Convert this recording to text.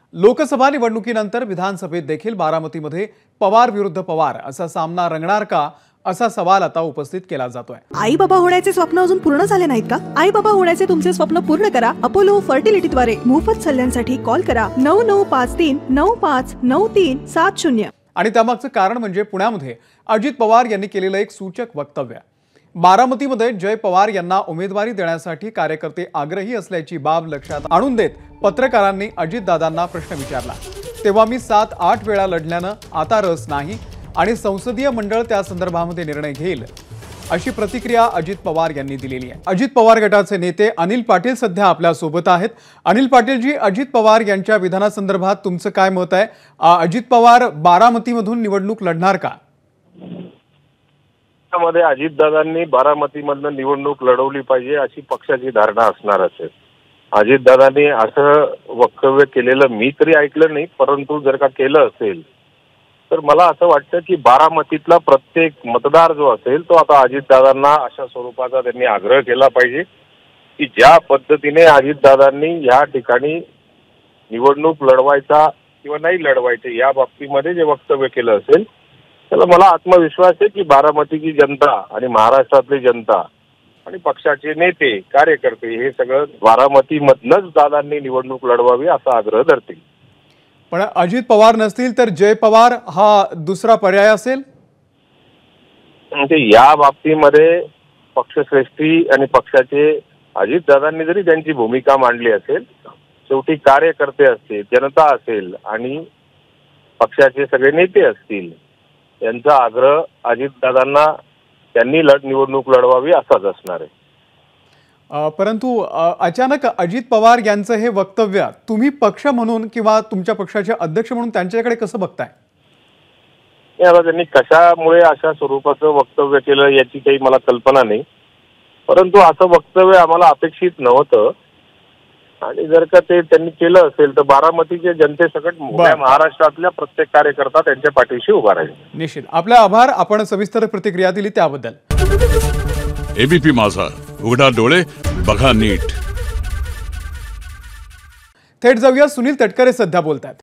लोकसभा निवडणुकीनंतर विधानसभेत देखील बारामतीमध्ये पवार विरुद्ध पवार असा सामना रंगणार का, असा सवाल आता उपस्थित केला जातोय। आई बाबा होण्याचे स्वप्न अजून पूर्ण झाले नाहीत का? आई बाबा होण्याचे तुमचे स्वप्न पूर्ण करा अपोलो फर्टिलिटीद्वारे। मोफत सल्ल्यांसाठी कॉल करा 9953959370। आणि त्यामागचं कारण म्हणजे पुण्यामध्ये अजित पवार यांनी केलेलं एक सूचक वक्तव्य। बारामतीमध्ये जय पवार यांना उमेदवारी देण्यासाठी कार्यकर्ते आग्रही असल्याची बाब लक्षात आणून देत पत्रकारांनी अजितदादांना प्रश्न विचारला। तेव्हा मी 7-8 वेळा लढल्यानं आता रस नाही आणि संसदीय मंडळ त्या संदर्भामध्ये निर्णय घेईल, अशी प्रतिक्रिया अजित पवार यांनी दिलेली आहे। अजित पवार गटाचे नेते अनिल पाटील सध्या आपल्या सोबत आहेत। अनिल पाटील जी, अजित पवार यांच्या विधानासंदर्भात तुमचं काय मत आहे? अजित पवार बारामतीमधून निवडणूक लढणार का? मध्ये अजितदादांनी बारामतीमधून निवडणूक लढवली पाहिजे अशी पक्षाची धारणा असणार असेल। अजितदादांनी असं वक्तव्य केलेलं मी तरी ऐकलं नाही, परंतु जर का केलं असेल तर मला असं वाटतं की बारामतीतला प्रत्येक मतदार जो असेल तो आता अजितदादांना अशा स्वरूपाचा त्यांनी आग्रह केला पाहिजे की ज्या पद्धतीने अजितदादांनी या ठिकाणी निवडणूक लढवायचा किंवा नाही लढवायचे या बाबतीमध्ये जे वक्तव्य केलं असेल त्याला मला आत्मविश्वास आहे की बारामतीची जनता आणि महाराष्ट्रातली जनता आणि पक्षाचे नेते कार्यकर्ते हे सगळं बारामतीमधनच दादांनी निवडणूक लढवावी असा आग्रह धरतील। पण अजित पवार नसतील तर जय पवार हा दुसरा पर्याय असेल? म्हणजे या बाबतीमध्ये पक्षश्रेष्ठी आणि पक्षाचे अजितदादांनी जरी त्यांची भूमिका मांडली असेल, शेवटी कार्यकर्ते असतील, जनता असेल आणि पक्षाचे सगळे नेते असतील, यांचा आग्रह अजितदादांना त्यांनी निवडणूक लढवावी असाच असणार आहे। परंतु अचानक अजित पवार यांचं हे वक्तव्य तुम्ही पक्ष म्हणून किंवा तुमच्या पक्षाचे अध्यक्ष म्हणून त्यांच्याकडे कसं बघताय? याला त्यांनी कशामुळे अशा स्वरूपाचं वक्तव्य केलं याची काही मला कल्पना नाही, परंतु असं वक्तव्य आम्हाला अपेक्षित नव्हतं आणि जर का ते त्यांनी केलं असेल तर बारामतीच्या जनतेसकट महाराष्ट्रातल्या प्रत्येक कार्यकर्ता त्यांच्या पाठीशी उभा राहील। निश्चित। आपले आभार, आपण सविस्तर प्रतिक्रिया दिली त्याबद्दल। एबीपी माझा, उघडा डोळे बघा नीट। थेट जाऊया, सुनील तटकरे सध्या बोलतात।